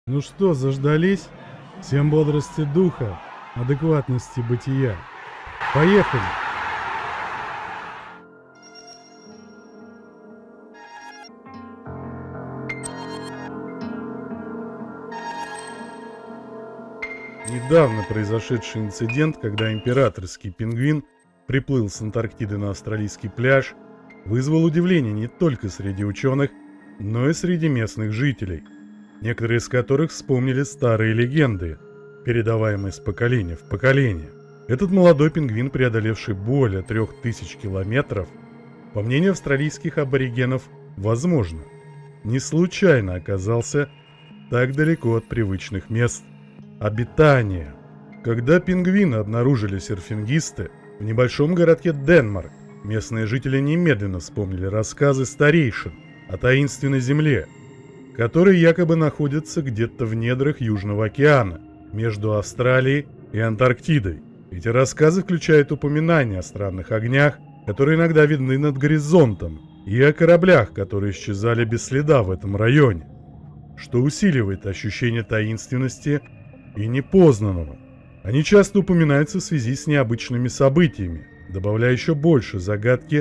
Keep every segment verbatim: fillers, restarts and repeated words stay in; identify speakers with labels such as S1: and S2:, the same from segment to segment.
S1: Ну что, заждались? Всем бодрости духа, адекватности бытия. Поехали! Недавно произошедший инцидент, когда императорский пингвин приплыл с Антарктиды на австралийский пляж, вызвал удивление не только среди ученых, но и среди местных жителей, некоторые из которых вспомнили старые легенды, передаваемые с поколения в поколение. Этот молодой пингвин, преодолевший более трех тысяч километров, по мнению австралийских аборигенов, возможно, не случайно оказался так далеко от привычных мест обитания. Когда пингвина обнаружили серфингисты в небольшом городке Денмарк, местные жители немедленно вспомнили рассказы старейшин о таинственной земле, которая якобы находится где-то в недрах Южного океана, между Австралией и Антарктидой. Эти рассказы включают упоминания о странных огнях, которые иногда видны над горизонтом, и о кораблях, которые исчезали без следа в этом районе, что усиливает ощущение таинственности и непознанного. Они часто упоминаются в связи с необычными событиями, добавляя еще больше загадки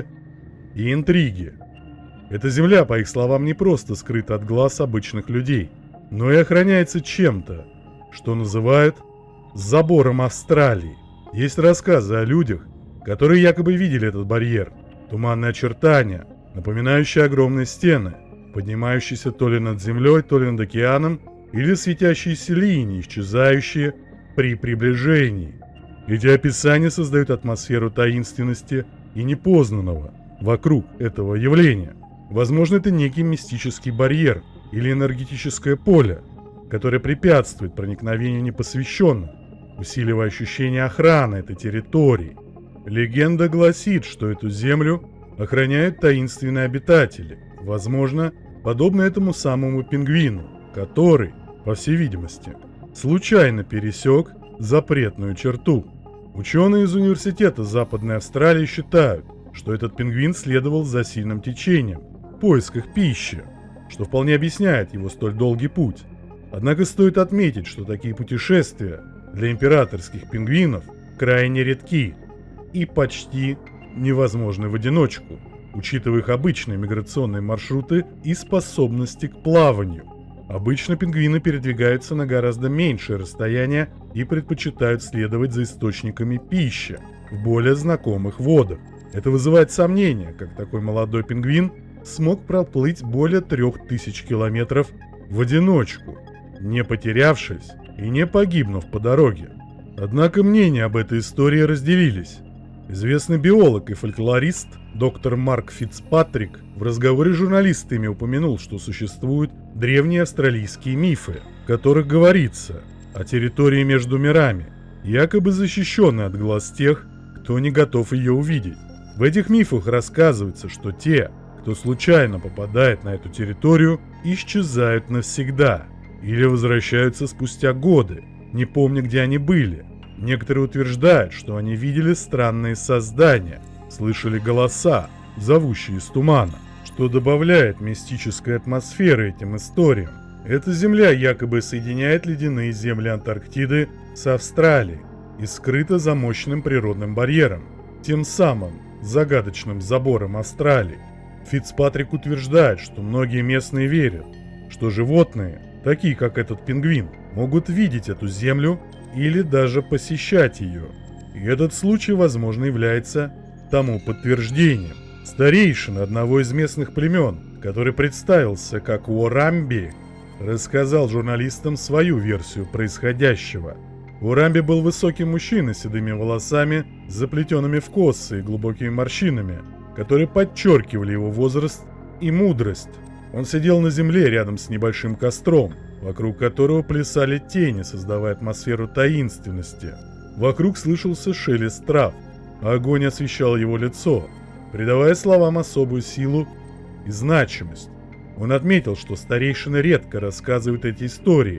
S1: и интриги. Эта земля, по их словам, не просто скрыта от глаз обычных людей, но и охраняется чем-то, что называют «забором Австралии». Есть рассказы о людях, которые якобы видели этот барьер, туманные очертания, напоминающие огромные стены, поднимающиеся то ли над землей, то ли над океаном, или светящиеся линии, исчезающие при приближении. Эти описания создают атмосферу таинственности и непознанного вокруг этого явления. Возможно, это некий мистический барьер или энергетическое поле, которое препятствует проникновению непосвященных, усиливая ощущение охраны этой территории. Легенда гласит, что эту землю охраняют таинственные обитатели, возможно, подобно этому самому пингвину, который, по всей видимости, случайно пересек запретную черту. Ученые из Университета Западной Австралии считают, что этот пингвин следовал за сильным течением в поисках пищи, что вполне объясняет его столь долгий путь. Однако стоит отметить, что такие путешествия для императорских пингвинов крайне редки и почти невозможны в одиночку, учитывая их обычные миграционные маршруты и способности к плаванию. Обычно пингвины передвигаются на гораздо меньшее расстояние и предпочитают следовать за источниками пищи в более знакомых водах. Это вызывает сомнения, как такой молодой пингвин смог проплыть более трех тысяч километров в одиночку, не потерявшись и не погибнув по дороге. Однако мнения об этой истории разделились. Известный биолог и фольклорист доктор Марк Фицпатрик в разговоре с журналистами упомянул, что существуют древние австралийские мифы, в которых говорится о территории между мирами, якобы защищенной от глаз тех, кто не готов ее увидеть. В этих мифах рассказывается, что те, кто случайно попадает на эту территорию, исчезают навсегда или возвращаются спустя годы, не помня, где они были. Некоторые утверждают, что они видели странные создания, слышали голоса, зовущие из тумана, что добавляет мистической атмосферы этим историям. Эта земля якобы соединяет ледяные земли Антарктиды с Австралией и скрыта за мощным природным барьером, тем самым загадочным забором Австралии. Фицпатрик утверждает, что многие местные верят, что животные, такие как этот пингвин, могут видеть эту землю или даже посещать ее. И этот случай, возможно, является тому подтверждением. Старейшина одного из местных племен, который представился как Уорамби, рассказал журналистам свою версию происходящего. Уорамби был высоким мужчиной с седыми волосами, заплетенными в косы и глубокими морщинами, которые подчеркивали его возраст и мудрость. Он сидел на земле рядом с небольшим костром, вокруг которого плясали тени, создавая атмосферу таинственности. Вокруг слышался шелест трав, а огонь освещал его лицо, придавая словам особую силу и значимость. Он отметил, что старейшины редко рассказывают эти истории,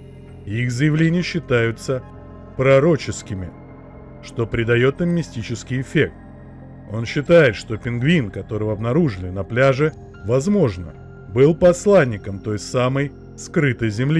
S1: и их заявления считаются пророческими, что придает им мистический эффект. Он считает, что пингвин, которого обнаружили на пляже, возможно, был посланником той самой скрытой земли,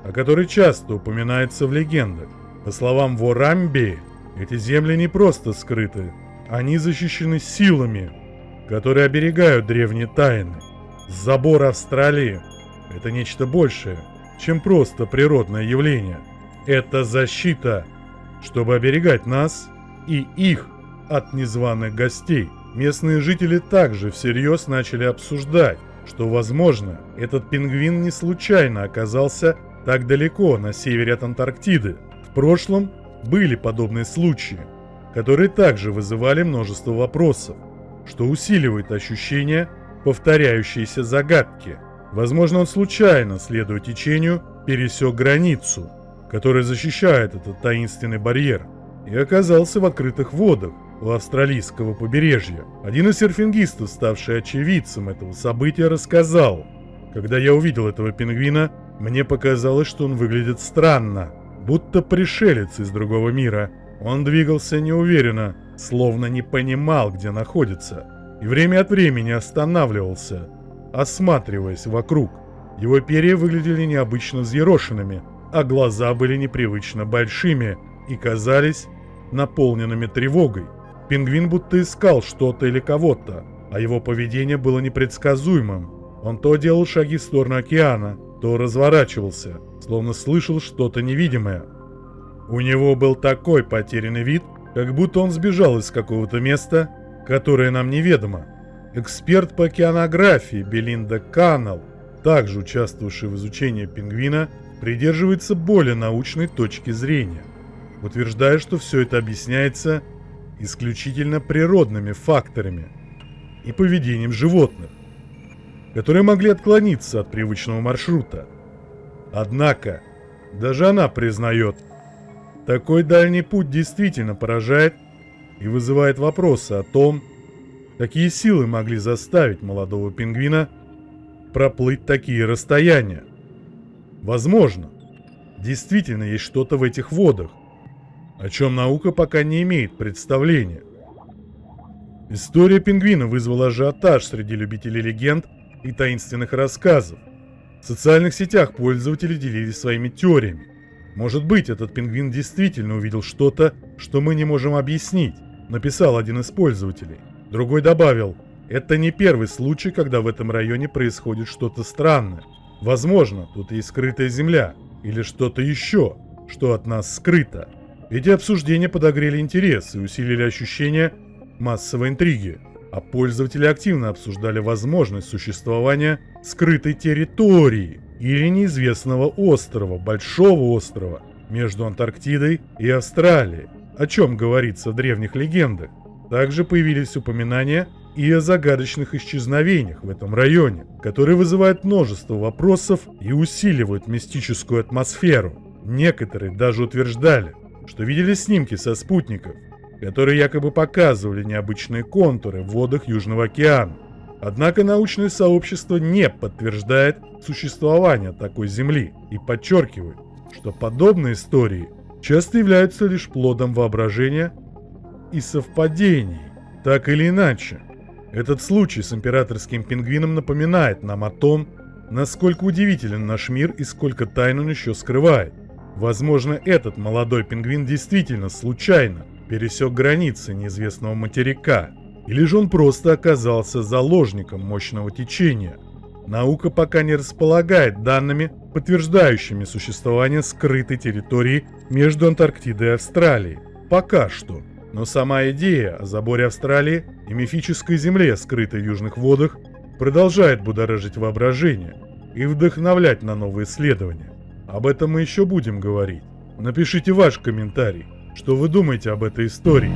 S1: о которой часто упоминается в легендах. По словам Ворамби, эти земли не просто скрыты, они защищены силами, которые оберегают древние тайны. Забор Австралии – это нечто большее, чем просто природное явление. Это защита, чтобы оберегать нас и их от незваных гостей. Местные жители также всерьез начали обсуждать, что, возможно, этот пингвин не случайно оказался так далеко на севере от Антарктиды. В прошлом были подобные случаи, которые также вызывали множество вопросов, что усиливает ощущение повторяющейся загадки. Возможно, он случайно, следуя течению, пересек границу, которая защищает этот таинственный барьер, и оказался в открытых водах у австралийского побережья. Один из серфингистов, ставший очевидцем этого события, рассказал: «Когда я увидел этого пингвина, мне показалось, что он выглядит странно, будто пришелец из другого мира. Он двигался неуверенно, словно не понимал, где находится, и время от времени останавливался, осматриваясь вокруг. Его перья выглядели необычно взъерошенными, а глаза были непривычно большими и казались наполненными тревогой. Пингвин будто искал что-то или кого-то, а его поведение было непредсказуемым. Он то делал шаги в сторону океана, то разворачивался, словно слышал что-то невидимое. У него был такой потерянный вид, как будто он сбежал из какого-то места, которое нам неведомо». Эксперт по океанографии Белинда Каннелл, также участвовавший в изучении пингвина, придерживается более научной точки зрения, утверждая, что все это объясняется исключительно природными факторами и поведением животных, которые могли отклониться от привычного маршрута. Однако, даже она признает, такой дальний путь действительно поражает и вызывает вопросы о том, какие силы могли заставить молодого пингвина проплыть такие расстояния. Возможно, действительно есть что-то в этих водах, о чем наука пока не имеет представления. История пингвина вызвала ажиотаж среди любителей легенд и таинственных рассказов. В социальных сетях пользователи делились своими теориями. «Может быть, этот пингвин действительно увидел что-то, что мы не можем объяснить», написал один из пользователей. Другой добавил: «Это не первый случай, когда в этом районе происходит что-то странное. Возможно, тут есть скрытая земля или что-то еще, что от нас скрыто». Эти обсуждения подогрели интерес и усилили ощущение массовой интриги, а пользователи активно обсуждали возможность существования скрытой территории или неизвестного острова, большого острова, между Антарктидой и Австралией, о чем говорится в древних легендах. Также появились упоминания и о загадочных исчезновениях в этом районе, которые вызывают множество вопросов и усиливают мистическую атмосферу. Некоторые даже утверждали, что видели снимки со спутников, которые якобы показывали необычные контуры в водах Южного океана. Однако научное сообщество не подтверждает существование такой Земли и подчеркивает, что подобные истории часто являются лишь плодом воображения и совпадений. Так или иначе, этот случай с императорским пингвином напоминает нам о том, насколько удивителен наш мир и сколько тайн он еще скрывает. Возможно, этот молодой пингвин действительно случайно пересек границы неизвестного материка, или же он просто оказался заложником мощного течения. Наука пока не располагает данными, подтверждающими существование скрытой территории между Антарктидой и Австралией. Пока что. Но сама идея о заборе Австралии и мифической земле, скрытой в южных водах, продолжает будоражить воображение и вдохновлять на новые исследования. Об этом мы еще будем говорить. Напишите ваш комментарий, что вы думаете об этой истории.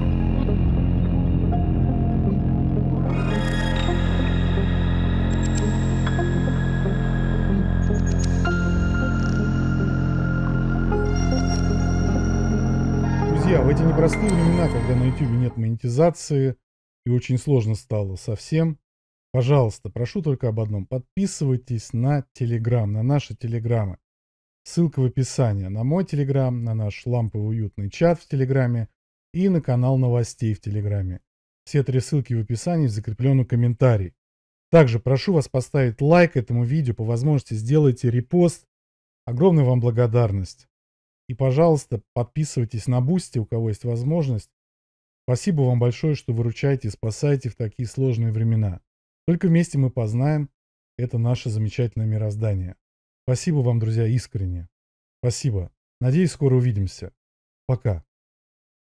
S1: Друзья, в эти непростые времена, когда на YouTube нет монетизации и очень сложно стало совсем, пожалуйста, прошу только об одном. Подписывайтесь на Telegram, на наши телеграммы. Ссылка в описании на мой Телеграм, на наш ламповый уютный чат в Телеграме и на канал новостей в Телеграме. Все три ссылки в описании, в закрепленном комментарии. Также прошу вас поставить лайк этому видео, по возможности сделайте репост Огромная вам благодарность. И, пожалуйста, подписывайтесь на Бусти, у кого есть возможность. Спасибо вам большое, что выручаете и спасаете в такие сложные времена. Только вместе мы познаем это наше замечательное мироздание. Спасибо вам, друзья, искренне. Спасибо. Надеюсь, скоро увидимся. Пока.